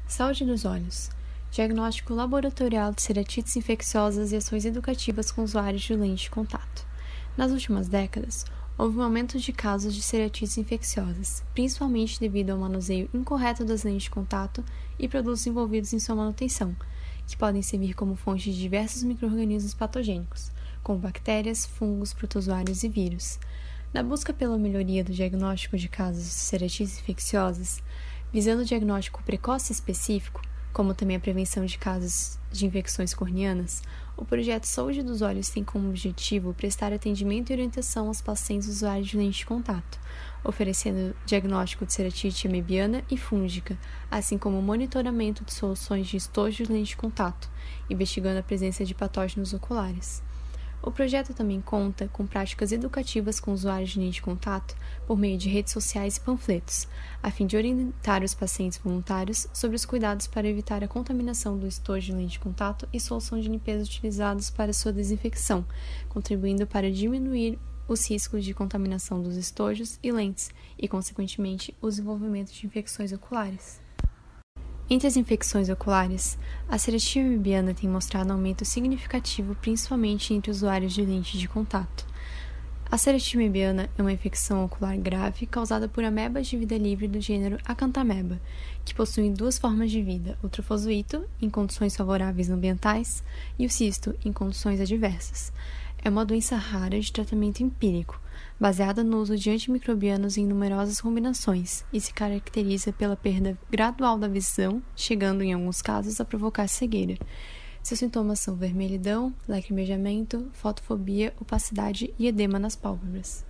Saúde dos olhos. Diagnóstico laboratorial de ceratites infecciosas e ações educativas com usuários de lente de contato. Nas últimas décadas, houve um aumento de casos de ceratites infecciosas, principalmente devido ao manuseio incorreto das lentes de contato e produtos envolvidos em sua manutenção, que podem servir como fonte de diversos micro-organismos patogênicos, como bactérias, fungos, protozoários e vírus. Na busca pela melhoria do diagnóstico de casos de ceratites infecciosas, visando o diagnóstico precoce e específico, como também a prevenção de casos de infecções corneanas, o projeto Saúde dos Olhos tem como objetivo prestar atendimento e orientação aos pacientes usuários de lente de contato, oferecendo diagnóstico de ceratite amebiana e fúngica, assim como monitoramento de soluções de estojo de lente de contato, investigando a presença de patógenos oculares. O projeto também conta com práticas educativas com usuários de lente de contato por meio de redes sociais e panfletos, a fim de orientar os pacientes voluntários sobre os cuidados para evitar a contaminação do estojo de lente de contato e solução de limpeza utilizados para sua desinfecção, contribuindo para diminuir os riscos de contaminação dos estojos e lentes e, consequentemente, o desenvolvimento de infecções oculares. Entre as infecções oculares, a ceratite amebiana tem mostrado aumento significativo principalmente entre usuários de lente de contato. A ceratite amebiana é uma infecção ocular grave causada por amebas de vida livre do gênero Acanthameba, que possuem duas formas de vida, o trofozoito, em condições favoráveis ambientais, e o cisto, em condições adversas. É uma doença rara de tratamento empírico, baseada no uso de antimicrobianos em numerosas combinações, e se caracteriza pela perda gradual da visão, chegando em alguns casos a provocar cegueira. Seus sintomas são vermelhidão, lacrimejamento, fotofobia, opacidade e edema nas pálpebras.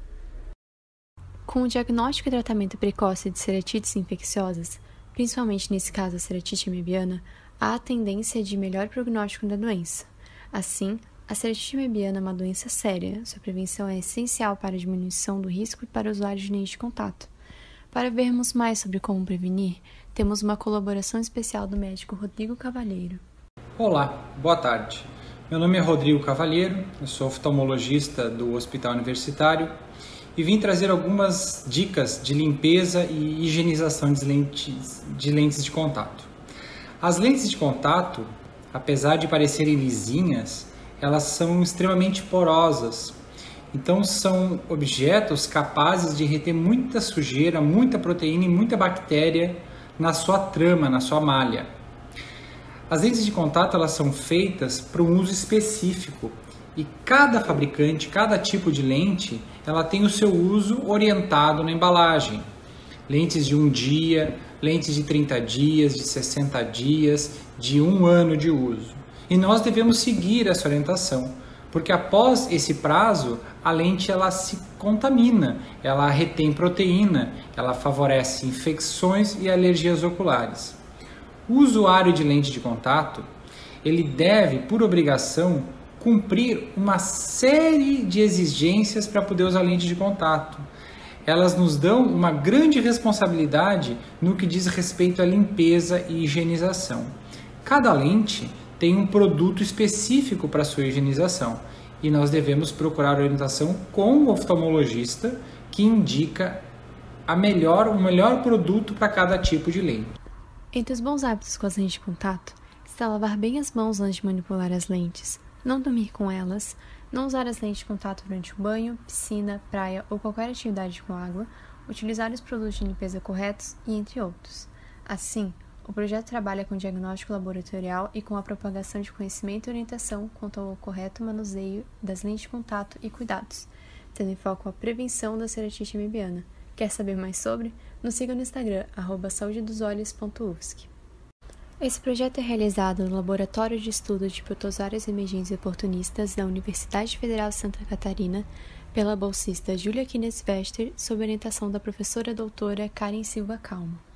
Com o diagnóstico e tratamento precoce de ceratites infecciosas, principalmente nesse caso a ceratite amebiana, há a tendência de melhor prognóstico da doença. Assim, a ceratite amebiana é uma doença séria. Sua prevenção é essencial para a diminuição do risco e para usuários de lente de contato. Para vermos mais sobre como prevenir, temos uma colaboração especial do médico Rodrigo Cavalheiro. Olá, boa tarde. Meu nome é Rodrigo Cavalheiro, eu sou oftalmologista do Hospital Universitário e vim trazer algumas dicas de limpeza e higienização de lentes de contato. As lentes de contato, apesar de parecerem lisinhas, elas são extremamente porosas, então são objetos capazes de reter muita sujeira, muita proteína e muita bactéria na sua trama, na sua malha. As lentes de contato elas são feitas para um uso específico e cada fabricante, cada tipo de lente, ela tem o seu uso orientado na embalagem. Lentes de 1 dia, lentes de 30 dias, de 60 dias, de 1 ano de uso. E nós devemos seguir essa orientação, porque após esse prazo, a lente ela se contamina, ela retém proteína, ela favorece infecções e alergias oculares. O usuário de lente de contato, ele deve, por obrigação, cumprir uma série de exigências para poder usar lente de contato. Elas nos dão uma grande responsabilidade no que diz respeito à limpeza e higienização. Cada lente tem um produto específico para sua higienização e nós devemos procurar orientação com o oftalmologista que indica o melhor produto para cada tipo de lente. Entre os bons hábitos com as lentes de contato está lavar bem as mãos antes de manipular as lentes, não dormir com elas, não usar as lentes de contato durante o banho, piscina, praia ou qualquer atividade com água, utilizar os produtos de limpeza corretos e entre outros. Assim, o projeto trabalha com diagnóstico laboratorial e com a propagação de conhecimento e orientação quanto ao correto manuseio das lentes de contato e cuidados, tendo em foco a prevenção da ceratite amebiana. Quer saber mais sobre? Nos siga no Instagram, @saudedosolhos.ufsc. Esse projeto é realizado no Laboratório de Estudo de Protozoários Emergentes e Oportunistas da Universidade Federal de Santa Catarina, pela bolsista Júlia Kines Vester, sob orientação da professora doutora Karen Silva Calmo.